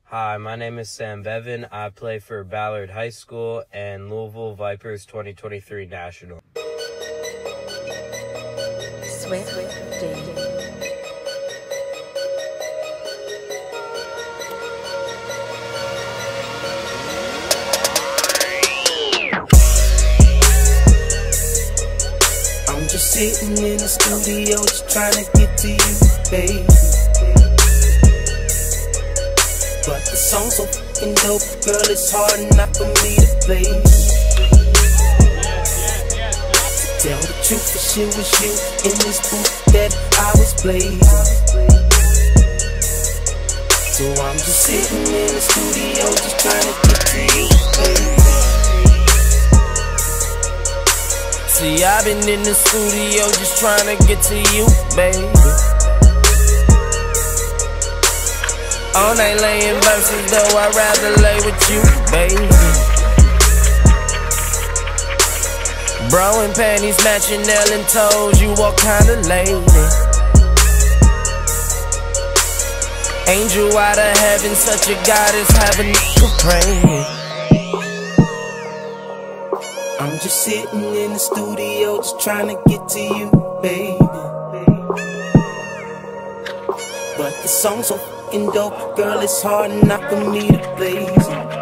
Hi, my name is Sam Bevan. I play for Ballard High School and Louisville Vipers 2023 National. Swift Dating. I'm just sitting in the studio just trying to get to you, baby. But the song's so fucking dope, girl, it's hard enough for me to play. Tell the truth, the shit was you in this booth that I was playing. So I'm just sitting in the studio just trying to get to you, baby. See, I've been in the studio just trying to get to you, baby. All night laying verses, though I'd rather lay with you, baby. Bro and panties matching, nail and toes, you all kinda lady. Angel out of heaven, such a goddess, have a nigga praying. I'm just sitting in the studio just trying to get to you, baby. But the song's so fucking dope, girl, it's hard enough for me to play.